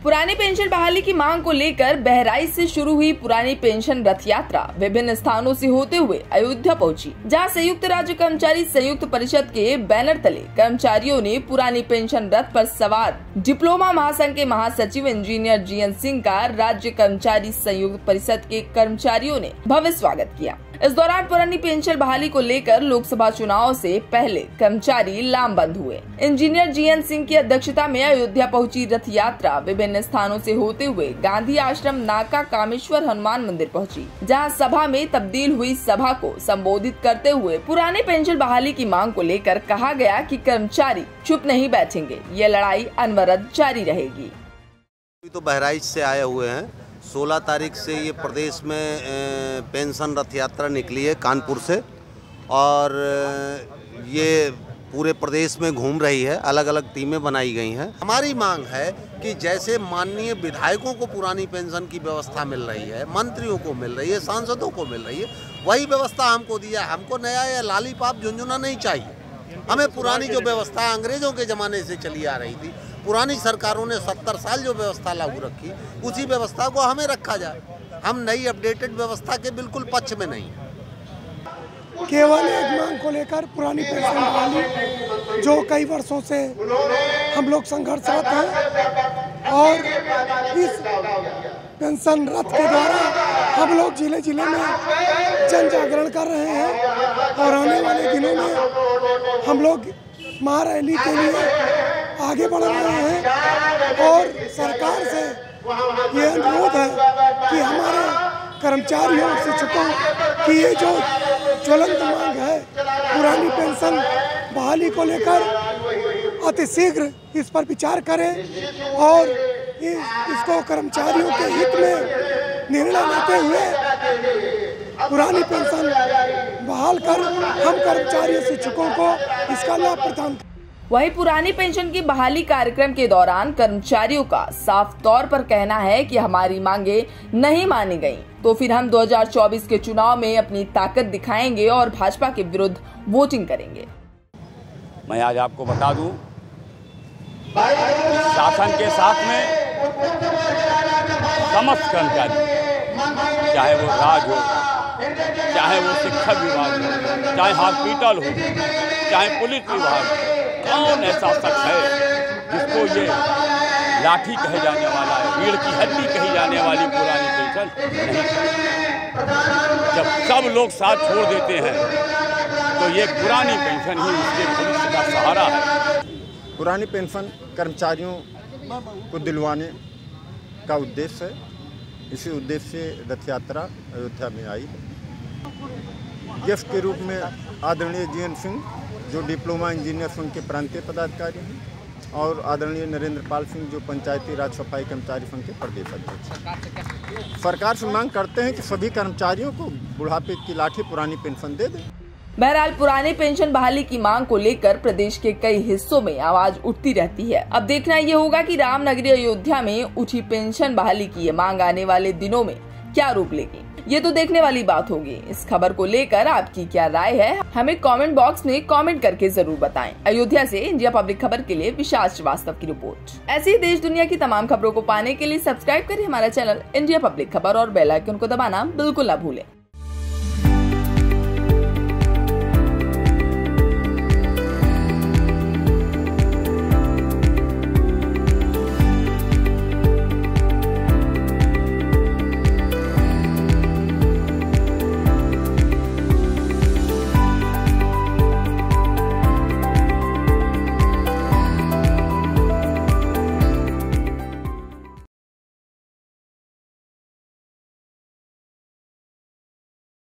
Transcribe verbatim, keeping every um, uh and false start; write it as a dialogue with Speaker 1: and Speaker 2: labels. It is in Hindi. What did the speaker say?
Speaker 1: पुरानी पेंशन बहाली की मांग को लेकर बहराइच से शुरू हुई पुरानी पेंशन रथ यात्रा विभिन्न स्थानों से होते हुए अयोध्या पहुंची, जहां संयुक्त राज्य कर्मचारी संयुक्त परिषद के बैनर तले कर्मचारियों ने पुरानी पेंशन रथ पर सवार डिप्लोमा महासंघ के महासचिव इंजीनियर जी एन सिंह का राज्य कर्मचारी संयुक्त परिषद के कर्मचारियों ने भव्य स्वागत किया। इस दौरान पुरानी पेंशन बहाली को लेकर लोकसभा चुनाव से पहले कर्मचारी लामबंद हुए। इंजीनियर जी एन सिंह की अध्यक्षता में अयोध्या पहुंची रथ यात्रा विभिन्न स्थानों से होते हुए गांधी आश्रम नाका कामेश्वर हनुमान मंदिर पहुंची, जहां सभा में तब्दील हुई सभा को संबोधित करते हुए पुरानी पेंशन बहाली की मांग को लेकर कहा गया कि कर्मचारी चुप नहीं बैठेंगे, ये लड़ाई अनवरत जारी रहेगी।
Speaker 2: तो बहराइच से आए हुए हैं। सोलह तारीख से ये प्रदेश में पेंशन रथ यात्रा निकली है कानपुर से, और ये पूरे प्रदेश में घूम रही है। अलग अलग टीमें बनाई गई हैं। हमारी मांग है कि जैसे माननीय विधायकों को पुरानी पेंशन की व्यवस्था मिल रही है, मंत्रियों को मिल रही है, सांसदों को मिल रही है, वही व्यवस्था हमको दिया। हमको नया या लालीपाप झुंझुना नहीं चाहिए। हमें पुरानी जो व्यवस्था अंग्रेजों के ज़माने से चली आ रही थी, पुरानी सरकारों ने सत्तर साल जो व्यवस्था लागू रखी, उसी व्यवस्था को हमें रखा जाए। हम नई अपडेटेड व्यवस्था के बिल्कुल पक्ष में नहीं।
Speaker 3: केवल एक मांग को लेकर पुरानी पेंशन बहाली, जो कई वर्षों से हम लोग संघर्षरत हैं, और इस पेंशन रथ के द्वारा हम लोग जिले जिले में जन जागरण कर रहे हैं, और आने वाले दिनों में हम लोग महारैली के लिए आगे बढ़ रहे हैं। और सरकार से ये अनुरोध है कि हमारे कर्मचारियों और शिक्षकों की ये जो ज्वलंत मांग है पुरानी पेंशन बहाली को लेकर, अतिशीघ्र इस पर विचार करें और इस, इसको कर्मचारियों के हित में निर्णय लेते हुए पुरानी पेंशन बहाल कर हम कर्मचारियों शिक्षकों को इसका लाभ प्रदान करें।
Speaker 1: वहीं पुरानी पेंशन की बहाली कार्यक्रम के दौरान कर्मचारियों का साफ तौर पर कहना है कि हमारी मांगे नहीं मानी गईं, तो फिर हम दो हज़ार चौबीस के चुनाव में अपनी ताकत दिखाएंगे और भाजपा के विरुद्ध वोटिंग करेंगे।
Speaker 4: मैं आज आपको बता दूं, शासन के साथ में समस्त कर्मचारी, चाहे वो राज हो, चाहे वो शिक्षा विभाग हो, चाहे हॉस्पिटल हो, चाहे पुलिस विभाग हो, कौन ऐसा शख्स है जिसको ये लाठी कहे जाने वाला है, रीढ़ की हड्डी कही जाने वाली पुरानी पेंशन नहीं। जब सब लोग साथ छोड़ देते हैं तो ये पुरानी पेंशन ही उसके भविष्य का सहारा है।
Speaker 5: पुरानी पेंशन कर्मचारियों को दिलवाने का उद्देश्य है। इसी उद्देश्य से रथ यात्रा अयोध्या में आई है। गेस्ट के रूप में आदरणीय जी एन सिंह, जो डिप्लोमा इंजीनियर संघ के प्रांतीय पदाधिकारी हैं, और आदरणीय नरेंद्र पाल सिंह, जो पंचायती राज सफाई कर्मचारी संघ के प्रदेश अध्यक्ष। सरकार से मांग करते हैं कि सभी कर्मचारियों को बुढ़ापे की लाठी पुरानी पेंशन दे दें।
Speaker 1: बहरहाल पुरानी पेंशन बहाली की मांग को लेकर प्रदेश के कई हिस्सों में आवाज उठती रहती है। अब देखना ये होगा कि रामनगरी अयोध्या में उठी पेंशन बहाली की ये मांग आने वाले दिनों में क्या रूप लेगी, ये तो देखने वाली बात होगी। इस खबर को लेकर आपकी क्या राय है, हमें कमेंट बॉक्स में कमेंट करके जरूर बताएं। अयोध्या से इंडिया पब्लिक खबर के लिए विशाल श्रीवास्तव की रिपोर्ट। ऐसी देश दुनिया की तमाम खबरों को पाने के लिए सब्सक्राइब करें हमारा चैनल इंडिया पब्लिक खबर और बेल आइकन को दबाना बिल्कुल न भूलें।